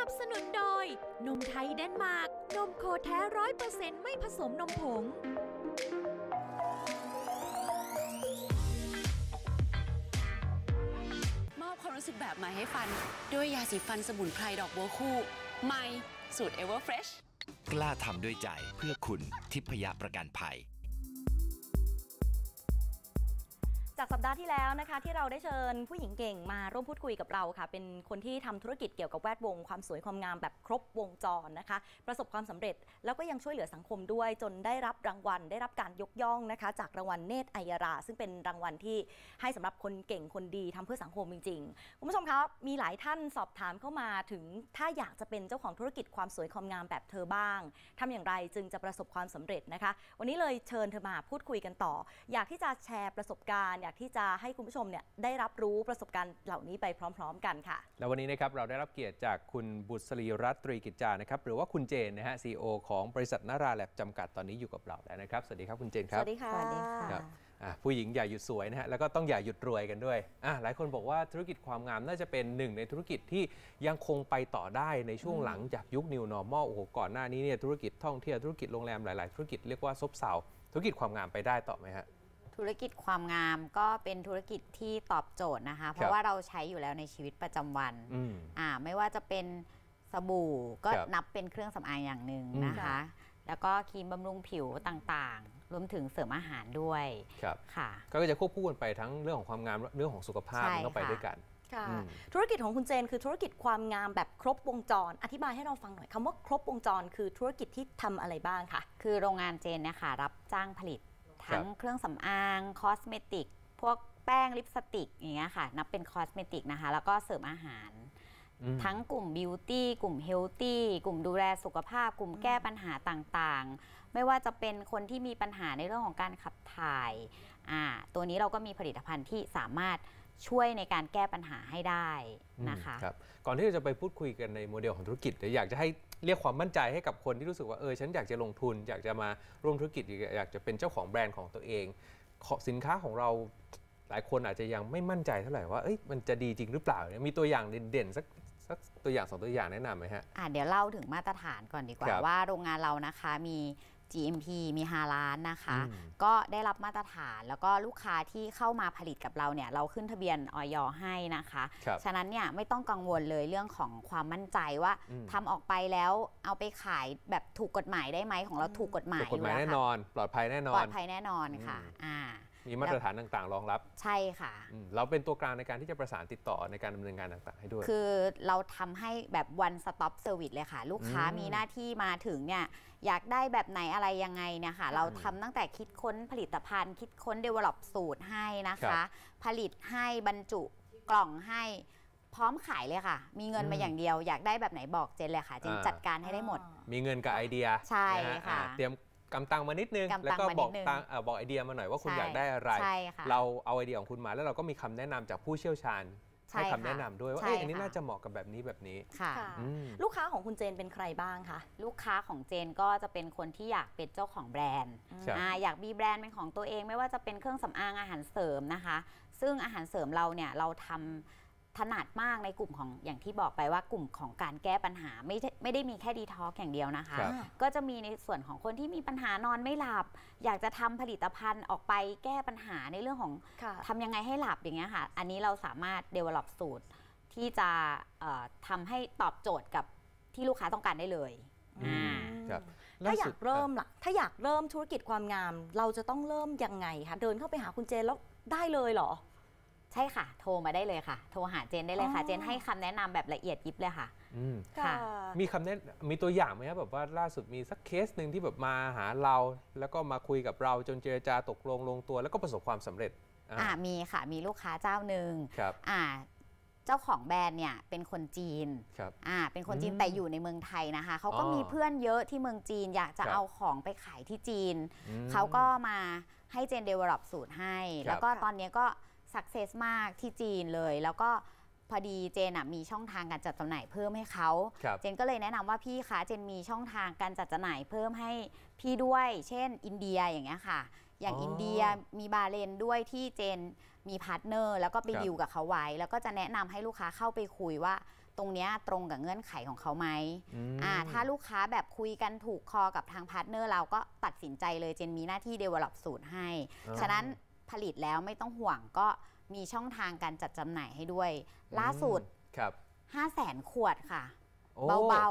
บสนุนโดยนมไทยเดนมาร์กนมโคแท้ 100% ไม่ผสมนมผงมอบความรู้สึกแบบใหม่ให้ฟันด้วยยาสีฟันสมุนไพรดอกบัวคู่ใหม่สูตร Everfresh กล้าทำด้วยใจเพื่อคุณทิพยประกันภัยจากสัปดาห์ที่แล้วนะคะที่เราได้เชิญผู้หญิงเก่งมาร่วมพูดคุยกับเราค่ะเป็นคนที่ทำธุรกิจเกี่ยวกับแวดวงความสวยความงามแบบครบวงจรนะคะประสบความสำเร็จแล้วก็ยังช่วยเหลือสังคมด้วยจนได้รับรางวัลได้รับการยกย่องนะคะจากรางวัลเนตรอัยราซึ่งเป็นรางวัลที่ให้สำหรับคนเก่งคนดีทำเพื่อสังคมจริงๆคุณผู้ชมครับมีหลายท่านสอบถามเข้ามาถึงถ้าอยากจะเป็นเจ้าของธุรกิจความสวยความงามแบบเธอบ้างทำอย่างไรจึงจะประสบความสำเร็จนะคะวันนี้เลยเชิญเธอมาพูดคุยกันต่ออยากที่จะแชร์ประสบการณ์อยากที่จะให้คุณผู้ชมเนี่ยได้รับรู้ประสบการณ์เหล่านี้ไปพร้อมๆกันค่ะแล้ววันนี้นะครับเราได้รับเกียรติจากคุณบุษรีรัตน์ตรีกิจจานะครับหรือว่าคุณเจนนะฮะ CEO ของบริษัทนาราแลบจำกัดตอนนี้อยู่กับเราแล้วนะครับสวัสดีครับคุณเจนครับสวัสดีค่ะครับผู้หญิงอย่าหยุดสวยนะฮะแล้วก็ต้องอย่าหยุดรวยกันด้วยหลายคนบอกว่าธุรกิจความงามน่าจะเป็นหนึ่งในธุรกิจที่ยังคงไปต่อได้ในช่วงหลังจากยุค New Normal โอ้โหก่อนหน้านี้เนี่ยธุรกิจท่องเที่ยวธุรกิจโรงแรมหลายๆธุรกิจเรียกว่าซบเซาธุรกิจความงามไปได้ต่อไหมฮะธุรกิจความงามก็เป็นธุรกิจที่ตอบโจทย์นะคะเพราะว่าเราใช้อยู่แล้วในชีวิตประจำวันไม่ว่าจะเป็นสบู่ก็นับเป็นเครื่องสำอางอย่างหนึ่งนะคะแล้วก็ครีมบำรุงผิวต่างๆรวมถึงเสริมอาหารด้วยค่ะก็จะควบคู่กันไปทั้งเรื่องของความงามเรื่องของสุขภาพต้องไปด้วยกันธุรกิจของคุณเจนคือธุรกิจความงามแบบครบวงจรอธิบายให้เราฟังหน่อยคำว่าครบวงจรคือธุรกิจที่ทำอะไรบ้างคะคือโรงงานเจนเนี่ยค่ะรับจ้างผลิตทั้งเครื่องสำอางคอสเมติกพวกแป้งลิปสติกอย่างเงี้ยค่ะนับเป็นคอสเมติกนะคะแล้วก็เสริมอาหารทั้งกลุ่มบิวตี้กลุ่มเฮลตี้กลุ่มดูแลสุขภาพกลุ่มแก้ปัญหาต่างๆไม่ว่าจะเป็นคนที่มีปัญหาในเรื่องของการขับถ่ายตัวนี้เราก็มีผลิตภัณฑ์ที่สามารถช่วยในการแก้ปัญหาให้ได้นะคะก่อนที่จะไปพูดคุยกันในโมเดลของธุรกิจเดี๋ยวอยากจะให้เรียกความมั่นใจให้กับคนที่รู้สึกว่าฉันอยากจะลงทุนอยากจะมาร่วมธุรกิจอยากจะเป็นเจ้าของแบรนด์ของตัวเองสินค้าของเราหลายคนอาจจะยังไม่มั่นใจเท่าไหร่ว่ามันจะดีจริงหรือเปล่ามีตัวอย่างเด่นๆสักตัวอย่าง2ตัวอย่างแนะนำไหมฮะเดี๋ยวเล่าถึงมาตรฐานก่อนดีกว่าว่าโรงงานเรานะคะมี GMP มี5 ล้านนะคะก็ได้รับมาตรฐานแล้วก็ลูกค้าที่เข้ามาผลิตกับเราเนี่ยเราขึ้นทะเบียนอย.ให้นะคะฉะนั้นเนี่ยไม่ต้องกังวลเลยเรื่องของความมั่นใจว่าทำออกไปแล้วเอาไปขายแบบถูกกฎหมายได้ไหมของเราถูกกฎหมายอยู่แล้วค่ะแน่นอนปลอดภัยแน่นอนปลอดภัยแน่นอนค่ะมีมาตรฐานต่างๆรองรับใช่ค่ะเราเป็นตัวกลางในการที่จะประสานติดต่อในการดำเนินงานต่างๆให้ด้วยคือเราทำให้แบบ one stop service เลยค่ะลูกค้ามีหน้าที่มาถึงเนี่ยอยากได้แบบไหนอะไรยังไงเนี่ยค่ะเราทำตั้งแต่คิดค้นผลิตภัณฑ์คิดค้น develop สูตรให้นะคะผลิตให้บรรจุกล่องให้พร้อมขายเลยค่ะมีเงินมาอย่างเดียวอยากได้แบบไหนบอกเจนเลยค่ะเจนจัดการให้ได้หมดมีเงินกับไอเดียใช่ค่ะเตรียมกำตังมานิดนึงแล้วก็บอกไอเดียมาหน่อยว่าคุณอยากได้อะไรเราเอาไอเดียของคุณมาแล้วเราก็มีคำแนะนำจากผู้เชี่ยวชาญให้คำแนะนำด้วยว่าอันนี้น่าจะเหมาะกับแบบนี้ค่ะลูกค้าของคุณเจนเป็นใครบ้างคะลูกค้าของเจนก็จะเป็นคนที่อยากเป็นเจ้าของแบรนด์อยากมีแบรนด์เป็นของตัวเองไม่ว่าจะเป็นเครื่องสำอางอาหารเสริมนะคะซึ่งอาหารเสริมเราเนี่ยเราทำถนัดมากในกลุ่มของอย่างที่บอกไปว่ากลุ่มของการแก้ปัญหาไม่ได้มีแค่ดีท็อกอย่างเดียวนะคะก็จะมีในส่วนของคนที่มีปัญหานอนไม่หลับอยากจะทำผลิตภัณฑ์ออกไปแก้ปัญหาในเรื่องของทำยังไงให้หลับอย่างเงี้ยค่ะอันนี้เราสามารถ develop สูตรที่จะทำให้ตอบโจทย์กับที่ลูกค้าต้องการได้เลยถ้าอยากเริ่มล่ะถ้าอยากเริ่มธุรกิจความงามเราจะต้องเริ่มยังไงคะเดินเข้าไปหาคุณเจนแล้วได้เลยเหรอใช่ค่ะโทรมาได้เลยค่ะโทรหาเจนได้เลยค่ะเจนให้คำแนะนำแบบละเอียดยิบเลยค่ะมีตัวอย่างไหมครับแบบว่าล่าสุดมีสักเคสหนึ่งที่แบบมาหาเราแล้วก็มาคุยกับเราจนเจรจาตกลงลงตัวแล้วก็ประสบความสำเร็จมีค่ะมีลูกค้าเจ้าหนึ่งเจ้าของแบรนด์เนี่ยเป็นคนจีนเป็นคนจีนแต่อยู่ในเมืองไทยนะคะเขาก็มีเพื่อนเยอะที่เมืองจีนอยากจะเอาของไปขายที่จีนเขาก็มาให้เจน develop สูตรให้แล้วก็ตอนนี้ก็success มากที่จีนเลยแล้วก็พอดีเจนมีช่องทางการจัดจำหน่ายเพิ่มให้เขาเจนก็เลยแนะนำว่าพี่คะเจนมีช่องทางการจัดจำหน่ายเพิ่มให้พี่ด้วยเช่นอินเดียอย่างเงี้ยค่ะอย่างอินเดียมีบาห์เรนด้วยที่เจนมีพาร์ทเนอร์แล้วก็ไปดีลกับเขาไว้แล้วก็จะแนะนำให้ลูกค้าเข้าไปคุยว่าตรงเนี้ยตรงกับเงื่อนไขของเขาไหมถ้าลูกค้าแบบคุยกันถูกคอกับทางพาร์ทเนอร์เราก็ตัดสินใจเลยเจนมีหน้าที่ develop สูตรให้ฉะนั้นผลิตแล้วไม่ต้องห่วงก็มีช่องทางการจัดจำหน่ายให้ด้วยล่าสุด 500,000 ขวดค่ะเบาๆเบา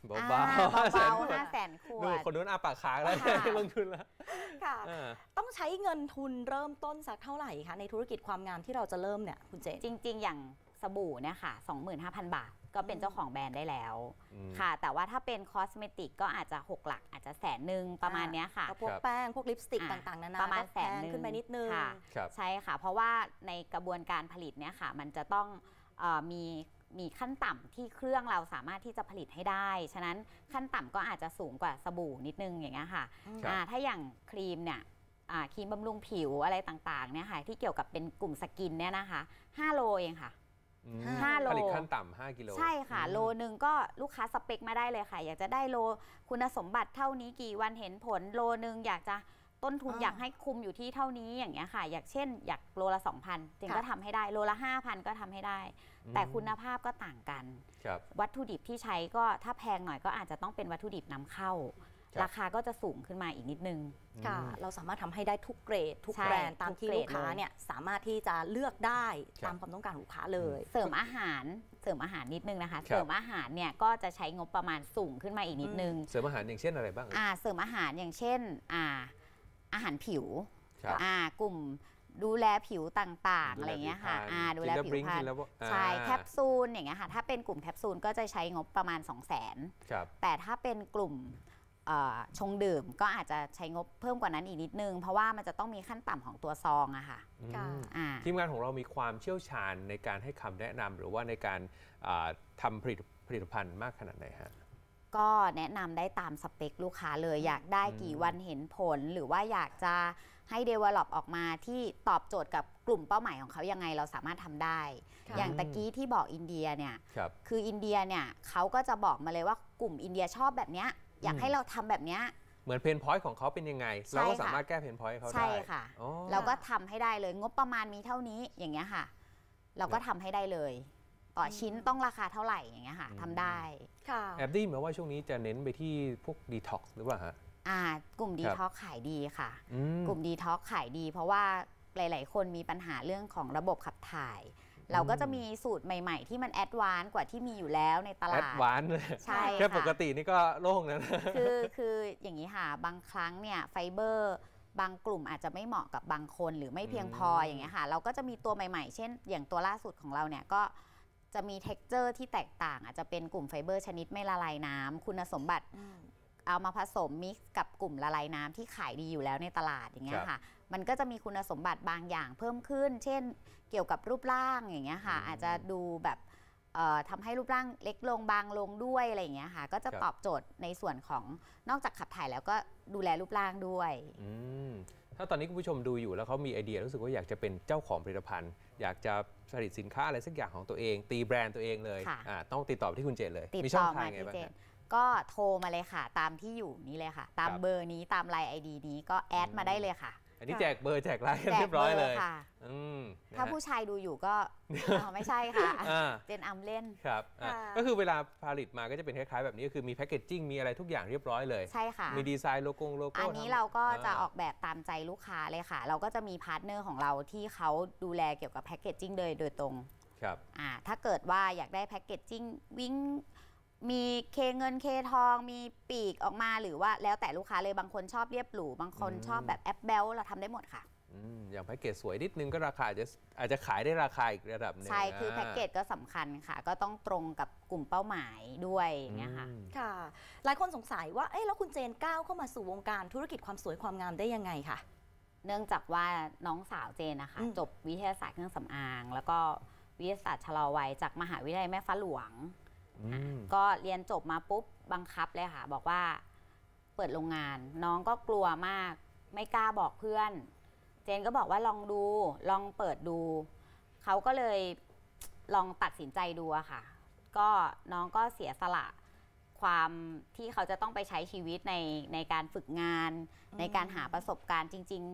500,000 ขวดคนนู้นอาปากค้างแล้วลงทุนแล้วค่ะต้องใช้เงินทุนเริ่มต้นสักเท่าไหร่คะในธุรกิจความงามที่เราจะเริ่มเนี่ยคุณเจนจริงๆอย่างสบู่เนี่ยค่ะ 25,000 บาทก็เป็นเจ้าของแบรนด์ได้แล้วค่ะแต่ว่าถ้าเป็นคอสเมติกก็อาจจะ6 หลักอาจจะ100,000ประมาณนี้ค่ะพวกแป้งพวกลิปสติกต่างๆนานาประมาณ100,000 ขึ้นไปนิดนึงใช่ค่ะเพราะว่าในกระบวนการผลิตเนี่ยค่ะมันจะต้องมีขั้นต่ำที่เครื่องเราสามารถที่จะผลิตให้ได้ฉะนั้นขั้นต่ำก็อาจจะสูงกว่าสบู่นิดนึงอย่างเงี้ยค่ะถ้าอย่างครีมเนี่ยครีมบำรุงผิวอะไรต่างๆเนี่ยค่ะที่เกี่ยวกับเป็นกลุ่มสกินเนี่ยนะคะ5 โลเองค่ะ5 โลผลิตขั้นต่ำ5 กิโลใช่ค่ะโลนึงก็ลูกค้าสเปคมาได้เลยค่ะอยากจะได้โลคุณสมบัติเท่านี้กี่วันเห็นผลโลนึงอยากจะต้นทุนอยากให้คุมอยู่ที่เท่านี้อย่างเงี้ยค่ะอยากเช่นอยากโลละ 2,000 จริงก็ทำให้ได้โลละ 5,000 ก็ทำให้ได้แต่คุณภาพก็ต่างกันวัตถุดิบที่ใช้ก็ถ้าแพงหน่อยก็อาจจะต้องเป็นวัตถุดิบนำเข้าราคาก็จะสูงขึ้นมาอีกนิดนึงค่ะเราสามารถทำให้ได้ทุกเกรดทุกแบรนด์ตามที่ลูกค้าเนี่ยสามารถที่จะเลือกได้ตามความต้องการของลูกค้าเลยเสริมอาหารนิดนึงนะคะเสริมอาหารเนี่ยก็จะใช้งบประมาณสูงขึ้นมาอีกนิดนึงเสริมอาหารอย่างเช่นอะไรบ้างเสริมอาหารอย่างเช่นอาหารผิวกลุ่มดูแลผิวต่างๆอะไรเงี้ยค่ะดูแลผิวพรรณใช่แคปซูลอย่างเงี้ยค่ะถ้าเป็นกลุ่มแคปซูลก็จะใช้งบประมาณ 200,000แต่ถ้าเป็นกลุ่มชงดื่มก็อาจจะใช้งบเพิ่มกว่านั้นอีกนิดนึงเพราะว่ามันจะต้องมีขั้นต่ำของตัวซองอะค่ะทีมงานของเรามีความเชี่ยวชาญในการให้คำแนะนำหรือว่าในการทำผลิตภัณฑ์มากขนาดไหนฮะก็แนะนำได้ตามสเปคลูกค้าเลยอยากได้กี่วันเห็นผลหรือว่าอยากจะให้ develop ออกมาที่ตอบโจทย์กับกลุ่มเป้าหมายของเขายังไงเราสามารถทำได้อย่างตะกี้ที่บอกอินเดียเนี่ยคืออินเดียเนี่ยเขาก็จะบอกมาเลยว่ากลุ่มอินเดียชอบแบบเนี้ยอยากให้เราทำแบบเนี้ยเหมือนเพนพอยต์ของเขาเป็นยังไงเราก็สามารถแก้เพนพอยต์เขาได้ใช่ค่ะเราก็ทำให้ได้เลยงบประมาณมีเท่านี้อย่างเงี้ยค่ะเราก็ทำให้ได้เลยต่อชิ้นต้องราคาเท่าไหร่อย่างเงี้ยค่ะทำได้แอบได้ยินมาว่าช่วงนี้จะเน้นไปที่พวกดีท็อกซ์หรือเปล่าฮะกลุ่มดีท็อกซ์ขายดีค่ะกลุ่มดีท็อกซ์ขายดีเพราะว่าหลายๆคนมีปัญหาเรื่องของระบบขับถ่ายเราก็จะมีสูตรใหม่ๆที่มันแอดวานซ์กว่าที่มีอยู่แล้วในตลาดแอดวานซ์เลยใช่แค่ปกตินี่ก็โล่งนะคืออย่างนี้ค่ะบางครั้งเนี่ยไฟเบอร์บางกลุ่มอาจจะไม่เหมาะกับบางคนหรือไม่เพียงพออย่างเงี้ยค่ะเราก็จะมีตัวใหม่ๆเช่นอย่างตัวล่าสุดของเราเนี่ยก็จะมี texture ที่แตกต่างอาจจะเป็นกลุ่มไฟเบอร์ชนิดไม่ละลายน้ำคุณสมบัติเอามาผสมมิกซ์กับกลุ่มละลายน้ำที่ขายดีอยู่แล้วในตลาดอย่างเงี้ยค่ะมันก็จะมีคุณสมบัติบางอย่างเพิ่มขึ้นเช่นเกี่ยวกับรูปร่างอย่างเงี้ยค่ะอาจจะดูแบบทำให้รูปร่างเล็กลงบางลงด้วยอะไรอย่างเงี้ยค่ะก็จะตอบโจทย์ในส่วนของนอกจากขับถ่ายแล้วก็ดูแลรูปร่างด้วยถ้าตอนนี้คุณผู้ชมดูอยู่แล้วเขามีไอเดียรู้สึกว่าอยากจะเป็นเจ้าของผลิตภัณฑ์อยากจะผลิตสินค้าอะไรสักอย่างของตัวเองตีแบรนด์ตัวเองเลยต้องติดต่อที่คุณเจนเลยมีช่องทางไงบ้างก็โทรมาเลยค่ะตามที่อยู่นี้เลยค่ะตามเบอร์นี้ตามไลน์ ID นี้ก็แอดมาได้เลยค่ะอันนี้แจกเบอร์แจกไลน์เรียบร้อยเลยถ้าผู้ชายดูอยู่ก็ไม่ใช่ค่ะเจนอัมเล่นครับก็คือเวลาผลิตมาก็จะเป็นคล้ายๆแบบนี้ก็คือมีแพคเกจจิ้งมีอะไรทุกอย่างเรียบร้อยเลยใช่ค่ะมีดีไซน์โลโก้อันนี้เราก็จะออกแบบตามใจลูกค้าเลยค่ะเราก็จะมีพาร์ทเนอร์ของเราที่เขาดูแลเกี่ยวกับแพคเกจจิ้งโดยตรงครับถ้าเกิดว่าอยากได้แพคเกจจิ้งวิ่งมีเคเงินเคทองมีปีกออกมาหรือว่าแล้วแต่ลูกค้าเลยบางคนชอบเรียบหรูบางคนชอบแบบแอปเบลเราทำได้หมดค่ะอย่างแพ็กเกจสวยนิดนึงก็ราคาอาจจะขายได้ราคาอีกระดับนึงใช่คือแพ็กเกจก็สำคัญค่ะก็ต้องตรงกับกลุ่มเป้าหมายด้วยอย่างเงี้ยค่ะค่ะหลายคนสงสัยว่าแล้วคุณเจนก้าวเข้ามาสู่วงการธุรกิจความสวยความงามได้ยังไงคะเนื่องจากว่าน้องสาวเจนนะคะจบวิทยาศาสตร์เครื่องสำอางแล้วก็วิทยาศาสตร์ชะลอวัยจากมหาวิทยาลัยแม่ฟ้าหลวงก็เรียนจบมาปุ๊บบังคับเลยค่ะบอกว่าเปิดโรงงานน้องก็กลัวมากไม่กล้าบอกเพื่อนเจนก็บอกว่าลองดูลองเปิดดูเขาก็เลยลองตัดสินใจดูอะค่ะก็น้องก็เสียสละความที่เขาจะต้องไปใช้ชีวิตในการฝึกงานในการหาประสบการณ์จริงๆ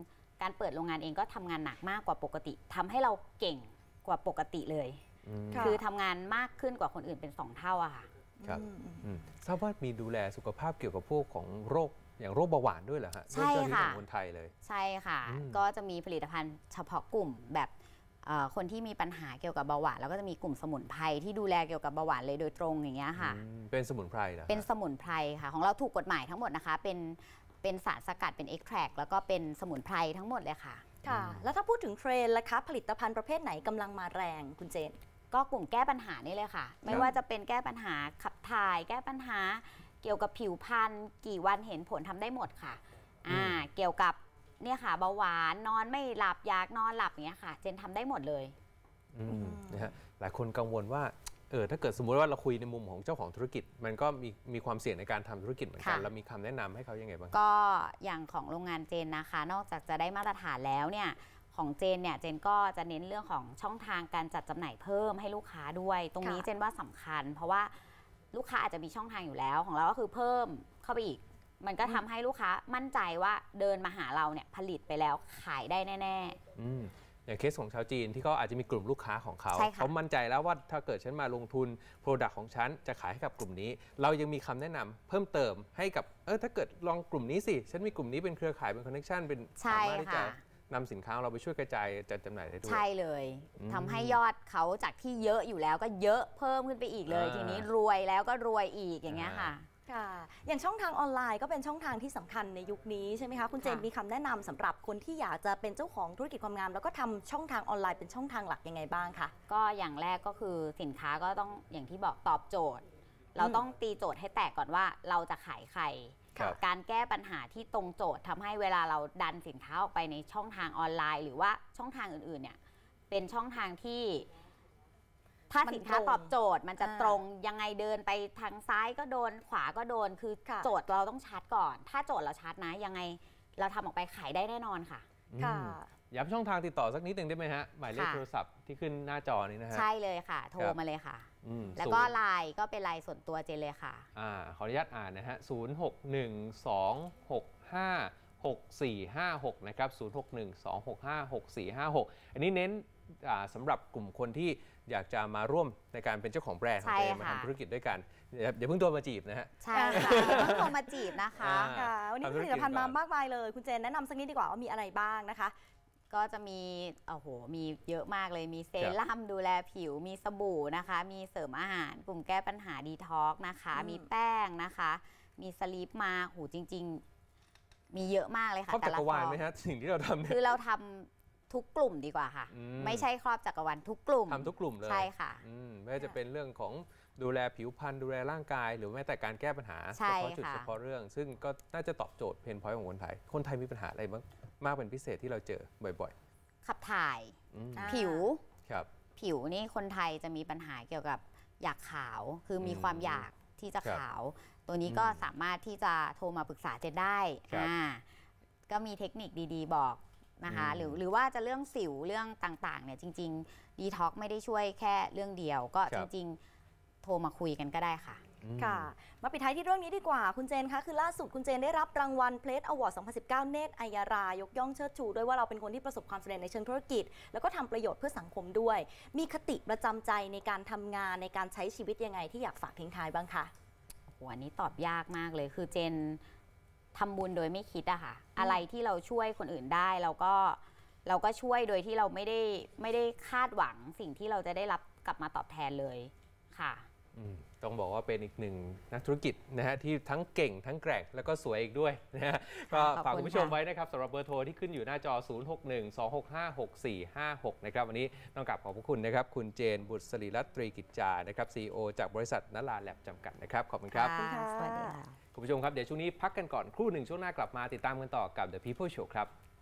การเปิดโรงงานเองก็ทำงานหนักมากกว่าปกติทำให้เราเก่งกว่าปกติเลยค่ะคือทำงานมากขึ้นกว่าคนอื่นเป็น2 เท่าอะค่ะครับทราบว่ามีดูแลสุขภาพเกี่ยวกับพวกของโรคอย่างโรคเบาหวานด้วยเหรอฮะใช่เรื่องเจ้าหน้าที่ค่ะของคนไทยเลยใช่ค่ะ ก็จะมีผลิตภัณฑ์เฉพาะกลุ่มแบบคนที่มีปัญหาเกี่ยวกับเบาหวานแล้วก็จะมีกลุ่มสมุนไพรที่ดูแลเกี่ยวกับเบาหวานเลยโดยตรงอย่างเงี้ยค่ะเป็นสมุนไพรเหรอเป็นสมุนไพรค่ะของเราถูกกฎหมายทั้งหมดนะคะเป็นสารสกัดเป็นเอ็กแทรกแล้วก็เป็นสมุนไพรทั้งหมดเลยค่ะค่ะ แล้วถ้าพูดถึงเทรนด์ล่ะคะผลิตภัณฑ์ประเภทไหนกำลังมาแรงคุณเจนก็กลุ่มแก้ปัญหานี่เลยค่ะ ไม่ว่าจะเป็นแก้ปัญหาขับถ่าย แก้ปัญหาเกี่ยวกับผิวพรรณกี่วันเห็นผลทำได้หมดค่ะเกี่ยวกับเนี่ยค่ะเบาหวานนอนไม่หลับอยากนอนหลับอย่างเงี้ยค่ะ เจนทำได้หมดเลยนะฮะหลายคนกังวลว่าถ้าเกิดสมมุติว่าเราคุยในมุมของเจ้าของธุรกิจ มันก็มีความเสี่ยงในการทำธุรกิจเหมือนกันค่ะเรามีคำแนะนำให้เขายังไงบ้างก็อย่างของโรงงานเจนนะคะ นอกจากจะได้มาตรฐานแล้วเนี่ยของเจนเนี่ยเจนก็จะเน้นเรื่องของช่องทางการจัดจำหน่ายเพิ่มให้ลูกค้าด้วย ตรงนี้ค่ะเจนว่าสำคัญ เพราะว่าลูกค้าอาจจะมีช่องทางอยู่แล้วของเราก็คือเพิ่มเข้าไปอีก มันก็ทำให้ลูกค้ามั่นใจว่าเดินมาหาเราเนี่ยผลิตไปแล้วขายได้แน่ๆอย่างเคสของชาวจีนที่เขาอาจจะมีกลุ่มลูกค้าของเขาใช่ค่ะเขามั่นใจแล้วว่าถ้าเกิดฉันมาลงทุนโปรดักต์ของฉันจะขายให้กับกลุ่มนี้ เรายังมีคำแนะนำเพิ่มเติมให้กับถ้าเกิดลองกลุ่มนี้สิฉันมีกลุ่มนี้เป็นเครือข่ายเป็นคอนเนคชันเป็นใช่สามารถที่จะค่ะนำสินค้าของเราไปช่วยกระจายจัดจำหน่ายได้ด้วยใช่เลยอืมทำให้ยอดเขาจากที่เยอะอยู่แล้วก็เยอะเพิ่มขึ้นไปอีกเลย ทีนี้รวยแล้วก็รวยอีกอย่างเงี้ยค่ะค่ะ อย่างช่องทางออนไลน์ก็เป็นช่องทางที่สำคัญในยุคนี้ใช่ไหมคะคุณเจนค่ะมีคำแนะนำสำหรับคนที่อยากจะเป็นเจ้าของธุรกิจความงาม แล้วก็ทำช่องทางออนไลน์เป็นช่องทางหลักยังไงบ้างคะก็อย่างแรกก็คือสินค้าก็ต้องอย่างที่บอกตอบโจทย์ เราต้องตีโจทย์ให้แตกก่อนว่าเราจะขายใครครับการแก้ปัญหาที่ตรงโจทย์ทำให้เวลาเราดันสินค้าออกไปในช่องทางออนไลน์ หรือว่าช่องทางอื่นๆเนี่ยเป็นช่องทางที่ ถ้าสินค้าตอบโจทย์มันจะตรงยังไงเดินไปทางซ้ายก็โดนขวาก็โดนคือค่ะโจทย์เราต้องชัดก่อน ถ้าโจทย์เราชัดนะยังไงเราทำออกไปขายได้แน่นอนค่ะค่ะย้ำช่องทางติดต่อสักนิดหนึ่งได้ไหมฮะหมายเลขค่ะโทรศัพท์ที่ขึ้นหน้าจอนี้นะฮะใช่เลยค่ะ โทรครับมาเลยค่ะ แล้วศูก็นย์ไลน์ก็เป็นไลน์ส่วนตัวเจนเลยค่ะขออนุญาตอ่านนะฮะ 0612656456 นะครับ 0612656456 อันนี้เน้นสำหรับกลุ่มคนที่อยากจะมาร่วมในการเป็นเจ้าของแบรนด์ของตัวเองใช่มาค่ะทำธุรกิจด้วยกันอย่าเพิ่งโทรมาจีบนะฮะใช่ค่ะต้องโทรมาจีบนะคะอ่าค่ะ วันนี้มีผลิตภัณฑ์มามากมายเลย คุณเจนแนะนำสักนิดดีกว่าว่ามีอะไรบ้างนะคะก็จะมีมีเยอะมากเลย มีเซรั่มดูแลผิว มีสบู่นะคะ มีเสริมอาหาร กลุ่มแก้ปัญหาดีท็อกนะคะ มีแป้งนะคะ มีสลีปมาจริง ๆ มีเยอะมากเลยค่ะครอบจักรวาลไหมซองฮะสิ่งที่เราทำเนี่ยคือเราทำทุกกลุ่มดีกว่าค่ะ ไม่ใช่ครอบจักรวาลทุกกลุ่มทำทุกกลุ่มเลยใช่ค่ะไม่ว่าจะเป็นเรื่องของดูแลผิวพรรณดูแลร่างกาย หรือแม้แต่การแก้ปัญหาใช่เฉพาะจุดค่ะเฉพาะเรื่อง ซึ่งก็น่าจะตอบโจทย์เพนพอยต์ของคนไทย คนไทยมีปัญหาอะไรบ้างมากเป็นพิเศษที่เราเจอบ่อยขับถ่ายๆอืมผิวครับผิวนี่คนไทยจะมีปัญหาเกี่ยวกับอยากขาว คือมีความอยากที่จะครับขาว ตัวนี้ก็สามารถที่จะโทรมาปรึกษาเจนได้ครับก็มีเทคนิคดีๆบอกนะคะอืมหรือว่าจะเรื่องสิวเรื่องต่างๆเนี่ยจริงๆดีท็อกไม่ได้ช่วยแค่เรื่องเดียว ก็ครัจบริงๆ โทรมาคุยกันก็ได้ค่ะค่ะ มาปิดท้ายที่เรื่องนี้ดีกว่า คุณเจนคะคือล่าสุดคุณเจนได้รับรางวัล Place Award 2019 เนตรอัยยารายกย่องเชิดชูด้วยว่าเราเป็นคนที่ประสบความสำเร็จในเชิงธุรกิจ แล้วก็ทำประโยชน์เพื่อสังคมด้วย มีคติประจำใจในการทำงานในการใช้ชีวิตยังไงที่อยากฝากทิ้งท้ายบ้างคะโหอันนี้ตอบยากมากเลย คือเจนทำบุญโดยไม่คิดอะค่ะ อะไรที่เราช่วยคนอื่นได้เราก็ช่วยโดยที่เราไม่ได้คาดหวังสิ่งที่เราจะได้รับกลับมาตอบแทนเลยค่ะต้องบอกว่าเป็นอีกหนึ่งนักธุรกิจนะฮะที่ทั้งเก่งทั้งแกร่งแล้วก็สวยอีกด้วยนะฮะก็ขอบคุณฝากคุณผู้ชมค่ะไว้นะครับสำหรับเบอร์โทรที่ขึ้นอยู่หน้าจอ 0612656456 นะครับวันนี้ต้องกราบขอบพระคุณนะครับคุณเจนบุตรศรีรัตน์ตรีกิจจานะครับ CEO จากบริษัทนลาแลบจำกัดนะครับขอบคุณครับสวัสดีค่ะคุณผู้ชมครับเดี๋ยวช่วงนี้พักกันก่อนครู่หนึ่งช่วงหน้ากลับมาติดตามกันต่อกับ The People Show ครับ